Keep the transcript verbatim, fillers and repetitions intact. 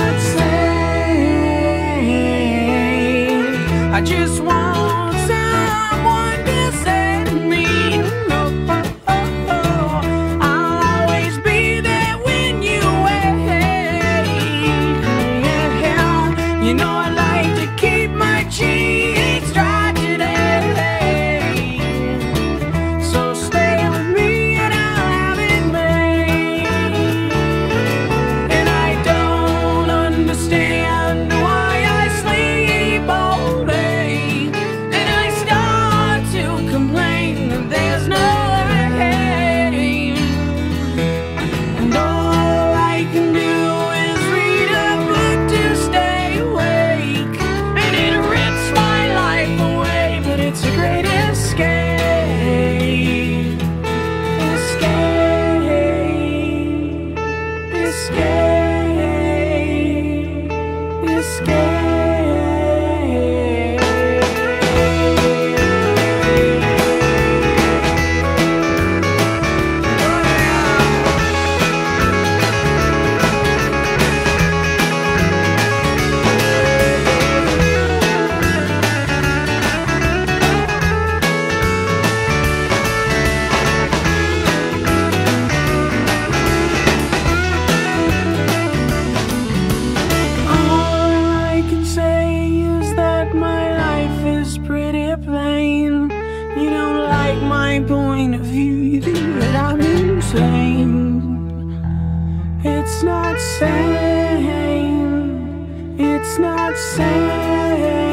not sane. I just want someone to save me. Oh, oh, oh, oh. I'll always be there when you wait. Yeah, you know I like to keep my cheeks dry today. So stay with me and I'll have it made. And I don't understand why I sleep all day, and I start to complain that there's no rain. And all I can do is read a book to stay awake, and it rips my life away, but it's a great escape. Escape. Escape. Escape. All I can say is that my life is pretty plain. You don't like my point of view, you think that I'm insane. It's not sane. It's not sane.